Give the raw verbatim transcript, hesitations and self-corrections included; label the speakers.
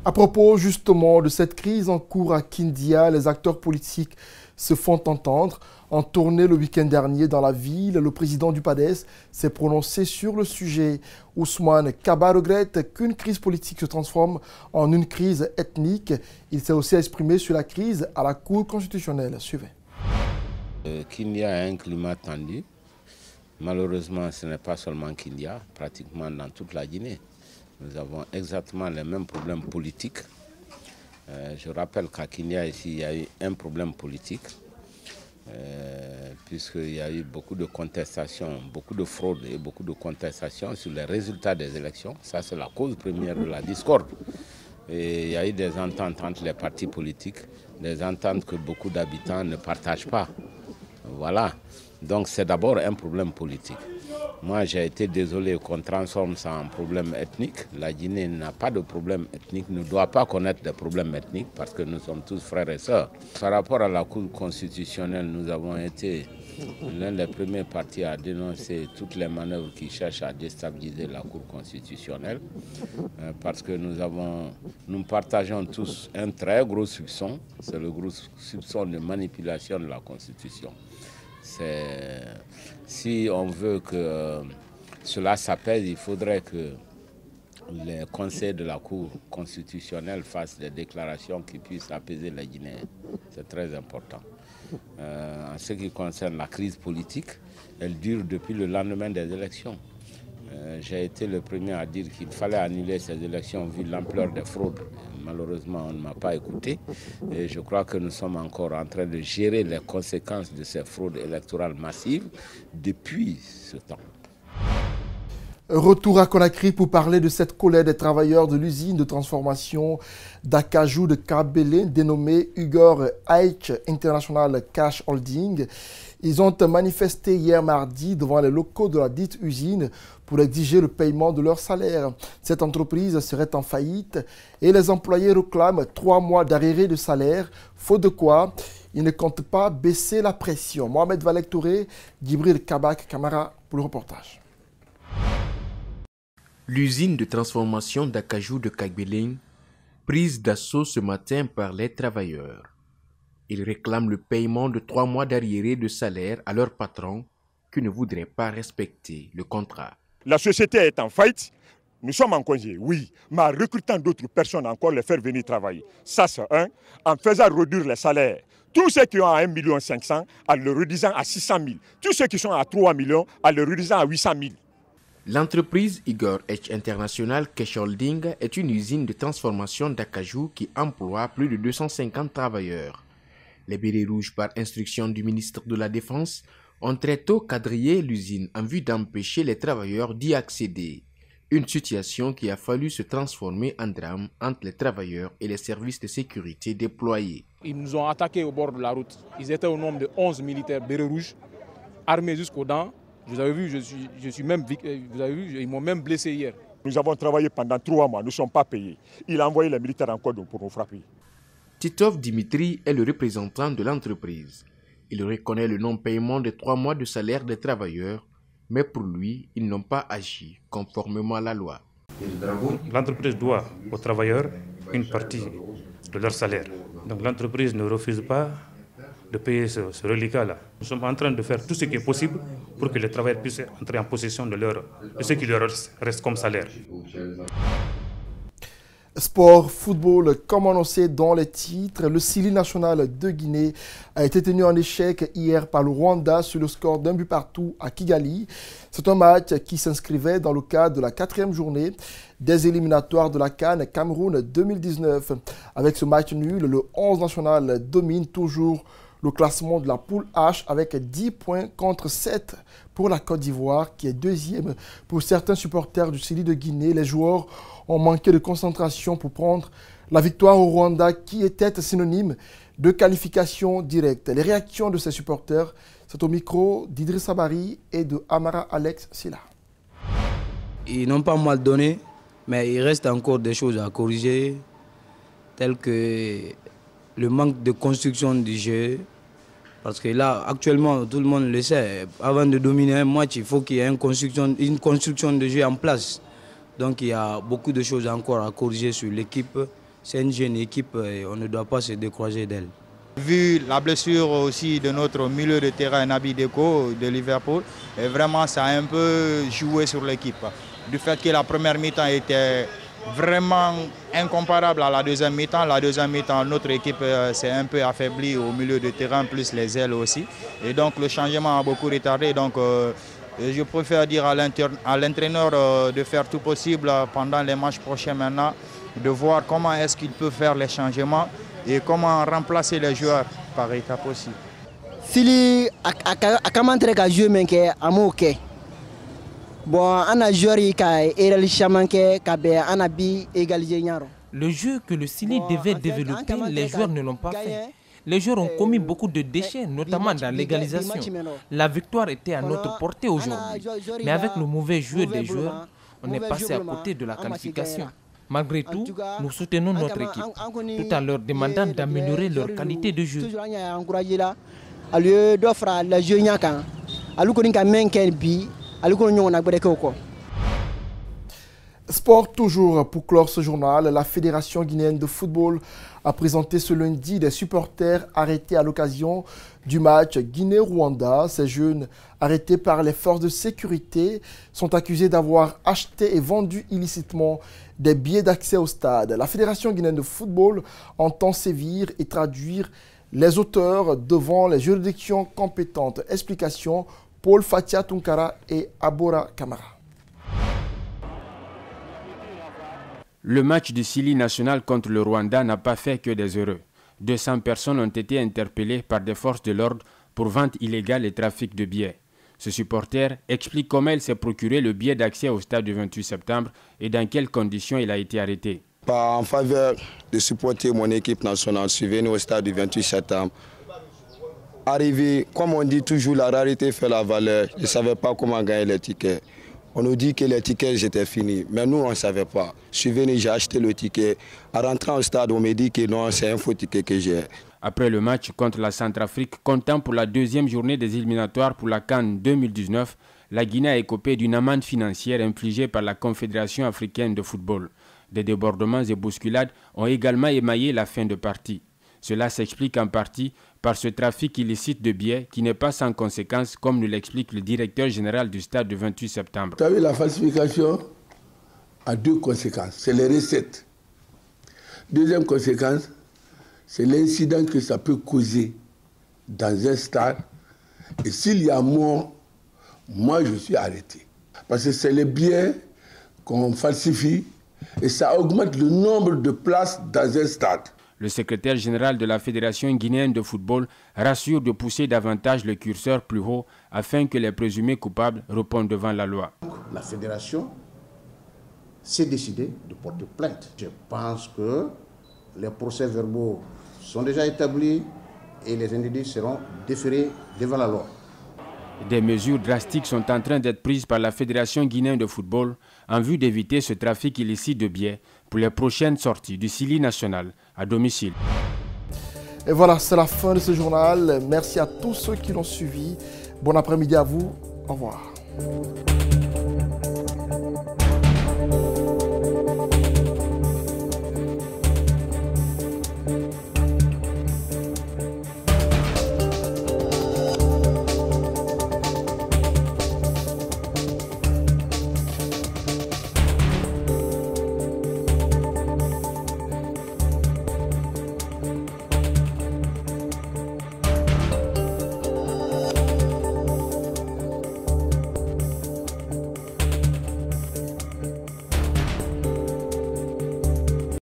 Speaker 1: À propos justement de cette crise en cours à Kindia, les acteurs politiques se font entendre. En tournée le week-end dernier dans la ville, le président du P A D E S s'est prononcé sur le sujet. Ousmane Kaba regrette qu'une crise politique se transforme en une crise ethnique. Il s'est aussi exprimé sur la crise à la Cour constitutionnelle. Suivez.
Speaker 2: Euh, Kindia a un climat tendu. Malheureusement, ce n'est pas seulement Kindia, pratiquement dans toute la Guinée. Nous avons exactement les mêmes problèmes politiques. Euh, je rappelle qu'à Kindia, ici, il y a eu un problème politique. Euh, puisqu'il y a eu beaucoup de contestations, beaucoup de fraudes et beaucoup de contestations sur les résultats des élections. Ça, c'est la cause première de la discorde. Et il y a eu des ententes entre les partis politiques, des ententes que beaucoup d'habitants ne partagent pas. Voilà. Donc c'est d'abord un problème politique. Moi, j'ai été désolé qu'on transforme ça en problème ethnique. La Guinée n'a pas de problème ethnique, ne doit pas connaître de problème ethnique parce que nous sommes tous frères et sœurs. Par rapport à la Cour constitutionnelle, nous avons été l'un des premiers partis à dénoncer toutes les manœuvres qui cherchent à déstabiliser la Cour constitutionnelle parce que nous, avons, nous partageons tous un très gros soupçon, c'est le gros soupçon de manipulation de la Constitution. Si on veut que euh, cela s'apaise, il faudrait que les conseils de la Cour constitutionnelle fassent des déclarations qui puissent apaiser les Guinéens. C'est très important. Euh, en ce qui concerne la crise politique, elle dure depuis le lendemain des élections. Euh, J'ai été le premier à dire qu'il fallait annuler ces élections vu l'ampleur des fraudes. Malheureusement, on ne m'a pas écouté et je crois que nous sommes encore en train de gérer les conséquences de ces fraudes électorales massives depuis ce temps.
Speaker 1: Retour à Conakry pour parler de cette colère des travailleurs de l'usine de transformation d'acajou de Kabelin dénommée Uyghur Haïch International Cash Holding. Ils ont manifesté hier mardi devant les locaux de la dite usine pour exiger le paiement de leur salaire. Cette entreprise serait en faillite et les employés réclament trois mois d'arriérés de salaire, faute de quoi ils ne comptent pas baisser la pression. Mohamed Valek Touré, Djibril Kabak Camara pour le reportage.
Speaker 3: L'usine de transformation d'acajou de Kabelin, prise d'assaut ce matin par les travailleurs. Ils réclament le paiement de trois mois d'arriérés de salaire à leur patron qui ne voudrait pas respecter le contrat.
Speaker 4: La société est en faillite, nous sommes en congé, oui, mais en recrutant d'autres personnes encore les faire venir travailler. Ça c'est un, en faisant réduire les salaires. Tous ceux qui ont à un million cinq cents mille, en le réduisant à six cent mille. Tous ceux qui sont à trois millions, en le réduisant à huit cent mille.
Speaker 3: L'entreprise Uyghur Haïch International Cash Holding est une usine de transformation d'acajou qui emploie plus de deux cent cinquante travailleurs. Les bérets rouges, par instruction du ministre de la Défense, ont très tôt quadrillé l'usine en vue d'empêcher les travailleurs d'y accéder. Une situation qui a fallu se transformer en drame entre les travailleurs et les services de sécurité déployés.
Speaker 5: Ils nous ont attaqués au bord de la route. Ils étaient au nombre de onze militaires bérets rouges, armés jusqu'aux dents. Vous avez vu, je suis, je suis même, vous avez vu, ils m'ont même blessé hier.
Speaker 4: Nous avons travaillé pendant trois mois, nous ne sommes pas payés. Il a envoyé les militaires encore pour nous frapper.
Speaker 3: Titov Dimitri est le représentant de l'entreprise. Il reconnaît le non-paiement de trois mois de salaire des travailleurs, mais pour lui, ils n'ont pas agi conformément à la loi.
Speaker 6: L'entreprise doit aux travailleurs une partie de leur salaire. Donc l'entreprise ne refuse pas de payer ce, ce reliquat-là. Nous sommes en train de faire tout ce qui est possible pour que les travailleurs puissent entrer en possession de, leur, de ce qui leur reste comme salaire.
Speaker 1: Sport, football, comme annoncé dans les titres, le Sili national de Guinée a été tenu en échec hier par le Rwanda sur le score d'un but partout à Kigali. C'est un match qui s'inscrivait dans le cadre de la quatrième journée des éliminatoires de la CAN Cameroun deux mille dix-neuf. Avec ce match nul, le onze national domine toujours le classement de la poule H avec dix points contre sept pour la Côte d'Ivoire qui est deuxième. Pour certains supporters du Sili de Guinée, les joueurs ont manqué de concentration pour prendre la victoire au Rwanda qui était synonyme de qualification directe. Les réactions de ces supporters, c'est au micro d'Idriss Abari et de Amara Alex Silla.
Speaker 7: Ils n'ont pas mal donné, mais il reste encore des choses à corriger, telles que le manque de construction du jeu. Parce que là, actuellement, tout le monde le sait, avant de dominer un match, il faut qu'il y ait une construction, une construction de jeu en place. Donc il y a beaucoup de choses encore à corriger sur l'équipe. c'est une jeune équipe et on ne doit pas se décourager d'elle.
Speaker 8: Vu la blessure aussi de notre milieu de terrain Naby Deko de Liverpool, et vraiment ça a un peu joué sur l'équipe. Du fait que la première mi-temps était vraiment incomparable à la deuxième mi-temps. La deuxième mi-temps, notre équipe s'est un peu affaiblie au milieu de terrain, plus les ailes aussi. Et donc le changement a beaucoup retardé. Donc euh, je préfère dire à l'entraîneur euh, de faire tout possible pendant les matchs prochains maintenant, de voir comment est-ce qu'il peut faire les changements et comment remplacer les joueurs par étape aussi.
Speaker 9: Sili a commencé à jouer mais à moquer. Bon, on a joué
Speaker 10: le jeu que le Sili devait développer, les joueurs ne l'ont pas fait. Les joueurs ont commis beaucoup de déchets, notamment dans l'égalisation. La victoire était à notre portée aujourd'hui. Mais avec le mauvais jeu des joueurs, on est passé à côté de la qualification. Malgré tout, nous soutenons notre équipe, tout en leur demandant d'améliorer leur qualité de jeu.
Speaker 1: Sport toujours pour clore ce journal. La Fédération guinéenne de football a présenté ce lundi des supporters arrêtés à l'occasion du match Guinée-Rwanda. Ces jeunes arrêtés par les forces de sécurité sont accusés d'avoir acheté et vendu illicitement des billets d'accès au stade. La Fédération guinéenne de football entend sévir et traduire les auteurs devant les juridictions compétentes. Explication Paul Fatia Tunkara et Abora Kamara.
Speaker 3: Le match du Sili national contre le Rwanda n'a pas fait que des heureux. deux cents personnes ont été interpellées par des forces de l'ordre pour vente illégale et trafic de billets. Ce supporter explique comment il s'est procuré le billet d'accès au stade du vingt-huit septembre et dans quelles conditions il a été arrêté.
Speaker 11: En faveur de supporter mon équipe nationale, je suis venu au stade du vingt-huit septembre. Arrivé, comme on dit toujours, la rareté fait la valeur. Je ne savais pas comment gagner les tickets. On nous dit que les tickets étaient finis, mais nous on ne savait pas. Je suis venu, j'ai acheté le ticket. En rentrant au stade, on me dit que non, c'est un faux ticket que j'ai.
Speaker 3: Après le match contre la Centrafrique, comptant pour la deuxième journée des éliminatoires pour la CAN deux mille dix-neuf, la Guinée a écopé d'une amende financière infligée par la Confédération africaine de football. Des débordements et bousculades ont également émaillé la fin de partie. Cela s'explique en partie par ce trafic illicite de billets qui n'est pas sans conséquences, comme nous l'explique le directeur général du stade du vingt-huit septembre.
Speaker 12: Vous savez, la falsification a deux conséquences. C'est les recettes. Deuxième conséquence, c'est l'incident que ça peut causer dans un stade. Et s'il y a mort, moi je suis arrêté. Parce que c'est les billets qu'on falsifie et ça augmente le nombre de places dans un stade.
Speaker 3: Le secrétaire général de la Fédération guinéenne de football rassure de pousser davantage le curseur plus haut afin que les présumés coupables répondent devant la loi.
Speaker 13: La Fédération s'est décidée de porter plainte. Je pense que les procès-verbaux sont déjà établis et les individus seront déférés devant la loi.
Speaker 3: Des mesures drastiques sont en train d'être prises par la Fédération guinéenne de football en vue d'éviter ce trafic illicite de billets pour les prochaines sorties du Sili national à domicile.
Speaker 1: Et voilà, c'est la fin de ce journal. Merci à tous ceux qui l'ont suivi. Bon après-midi à vous. Au revoir.